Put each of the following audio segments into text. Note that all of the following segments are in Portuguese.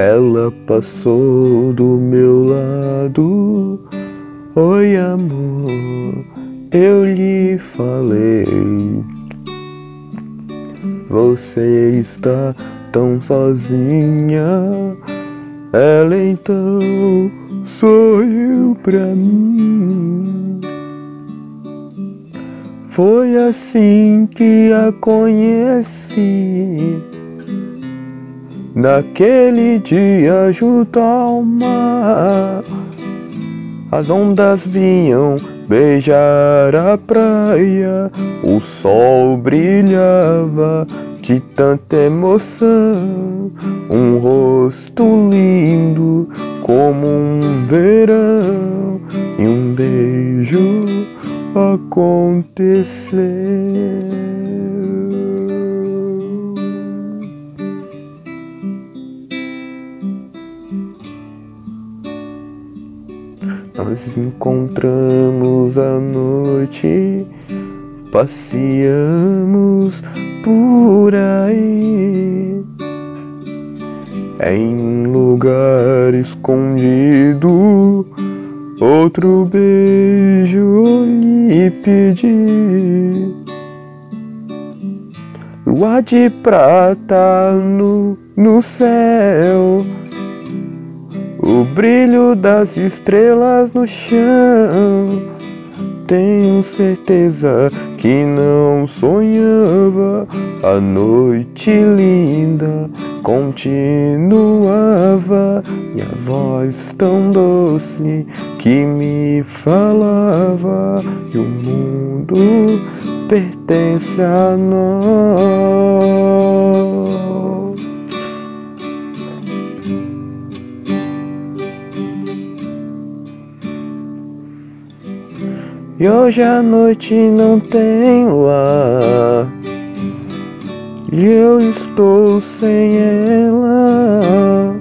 Ela passou do meu lado. Oi, amor, eu lhe falei. Você está tão sozinha. Ela então sorriu pra mim. Foi assim que a conheci, naquele dia junto ao mar. As ondas vinham beijar a praia, o sol brilhava de tanta emoção. Um rosto lindo como um verão, e um beijo aconteceu. Nós encontramos à noite, passeamos por aí, em lugar escondido. Outro beijo lhe pedi. Lua de prata no céu, o brilho das estrelas no chão. Tenho certeza que não sonhava. A noite linda continuava, e a voz tão doce que me falava que o mundo pertence a nós. E hoje a noite não tem luar, e eu estou sem ela.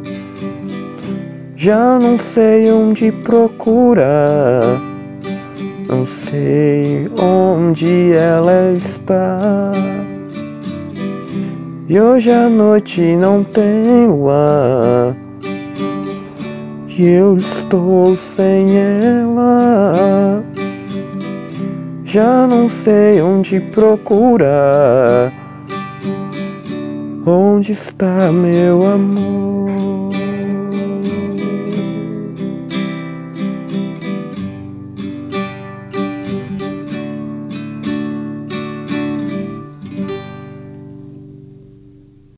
Já não sei onde procurar, não sei onde ela está. E hoje a noite não tem luar, e eu estou sem ela. Já não sei onde procurar. Onde está meu amor?